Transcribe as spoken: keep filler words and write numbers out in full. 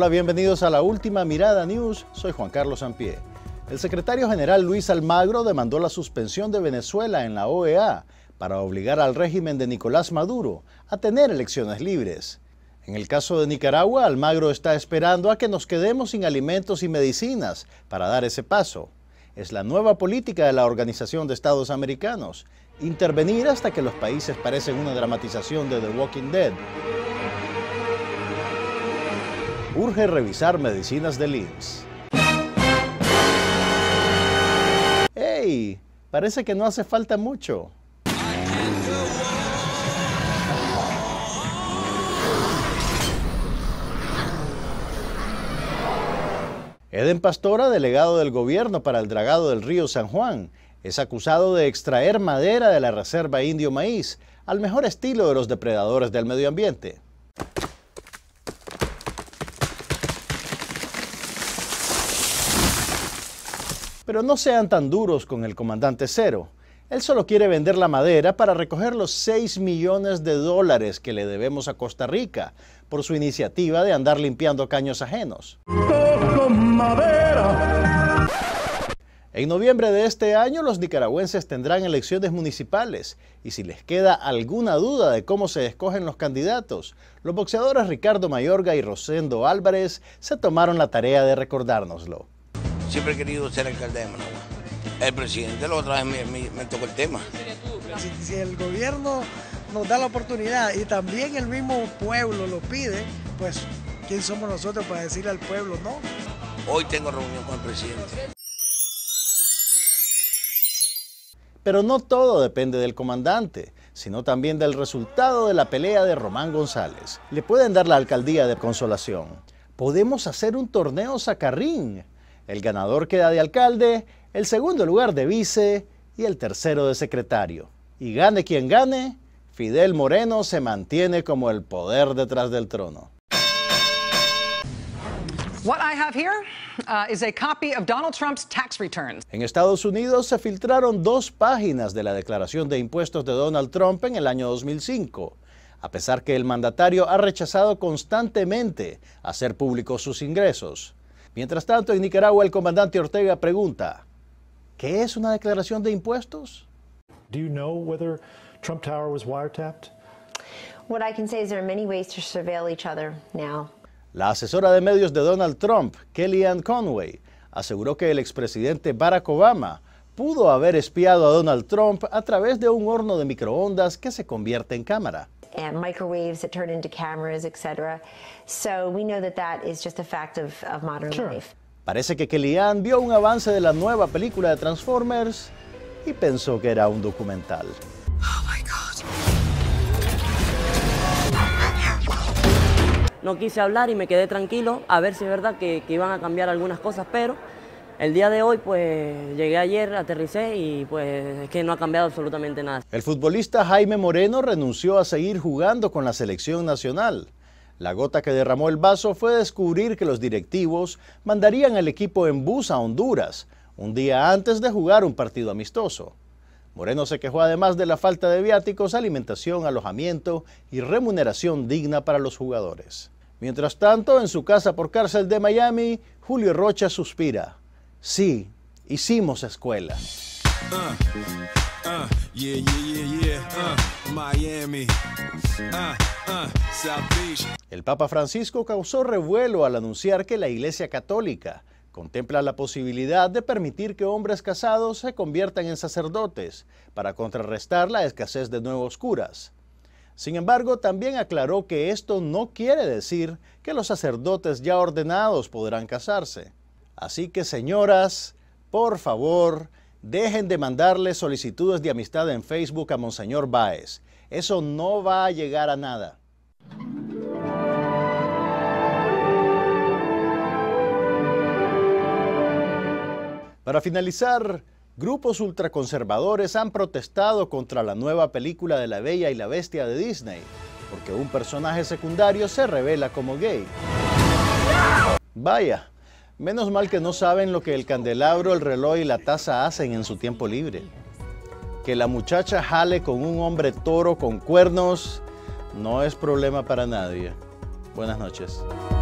Hola, bienvenidos a la Última Mirada News. Soy Juan Carlos Sampié. El secretario general Luis Almagro demandó la suspensión de Venezuela en la O E A para obligar al régimen de Nicolás Maduro a tener elecciones libres. En el caso de Nicaragua, Almagro está esperando a que nos quedemos sin alimentos y medicinas para dar ese paso. Es la nueva política de la Organización de Estados Americanos: intervenir hasta que los países parecen una dramatización de The Walking Dead. Urge revisar medicinas del I M S S. ¡Hey! Parece que no hace falta mucho. Eden Pastora, delegado del gobierno para el dragado del río San Juan, es acusado de extraer madera de la reserva Indio Maíz, al mejor estilo de los depredadores del medio ambiente. Pero no sean tan duros con el comandante Cero. Él solo quiere vender la madera para recoger los seis millones de dólares que le debemos a Costa Rica por su iniciativa de andar limpiando caños ajenos. En noviembre de este año, los nicaragüenses tendrán elecciones municipales, y si les queda alguna duda de cómo se escogen los candidatos, los boxeadores Ricardo Mayorga y Rosendo Álvarez se tomaron la tarea de recordárnoslo. Siempre he querido ser alcalde de Managua. El presidente la otra vez me, me, me tocó el tema. Si, si el gobierno nos da la oportunidad y también el mismo pueblo lo pide, pues ¿quién somos nosotros para decirle al pueblo no? Hoy tengo reunión con el presidente. Pero no todo depende del comandante, sino también del resultado de la pelea de Román González. Le pueden dar la alcaldía de Consolación. Podemos hacer un torneo sacarrín. El ganador queda de alcalde, el segundo lugar de vice y el tercero de secretario. Y gane quien gane, Fidel Moreno se mantiene como el poder detrás del trono. What I have here uh, is a copy of Donald Trump's tax returns. En Estados Unidos se filtraron dos páginas de la declaración de impuestos de Donald Trump en el año dos mil cinco, a pesar que el mandatario ha rechazado constantemente hacer públicos sus ingresos. Mientras tanto, en Nicaragua, el comandante Ortega pregunta: ¿qué es una declaración de impuestos? Do you know whether Trump Tower was wiretapped? What I can say is there are many ways to surveil each other now. La asesora de medios de Donald Trump, Kellyanne Conway, aseguró que el expresidente Barack Obama pudo haber espiado a Donald Trump a través de un horno de microondas que se convierte en cámara. And microwaves that turn into cameras, et cetera. So we know that that is just a fact of, of modern Sure. life. Parece que Kellyanne vio un avance de la nueva película de Transformers y pensó que era un documental. Oh my God. No quise hablar y me quedé tranquilo a ver si es verdad que, que iban a cambiar algunas cosas, pero el día de hoy, pues, llegué ayer, aterricé y pues es que no ha cambiado absolutamente nada. El futbolista Jaime Moreno renunció a seguir jugando con la selección nacional. La gota que derramó el vaso fue descubrir que los directivos mandarían al equipo en bus a Honduras, un día antes de jugar un partido amistoso. Moreno se quejó además de la falta de viáticos, alimentación, alojamiento y remuneración digna para los jugadores. Mientras tanto, en su casa por cárcel de Miami, Julio Rocha suspira: sí, hicimos escuela. Uh, uh, yeah, yeah, yeah, yeah. Uh, Miami. Uh, uh, South Beach. El Papa Francisco causó revuelo al anunciar que la Iglesia Católica contempla la posibilidad de permitir que hombres casados se conviertan en sacerdotes para contrarrestar la escasez de nuevos curas. Sin embargo, también aclaró que esto no quiere decir que los sacerdotes ya ordenados podrán casarse. Así que, señoras, por favor, dejen de mandarle solicitudes de amistad en Facebook a Monseñor Báez. Eso no va a llegar a nada. Para finalizar, grupos ultraconservadores han protestado contra la nueva película de La Bella y la Bestia de Disney, porque un personaje secundario se revela como gay. Vaya, menos mal que no saben lo que el candelabro, el reloj y la taza hacen en su tiempo libre. Que la muchacha jale con un hombre toro con cuernos no es problema para nadie. Buenas noches.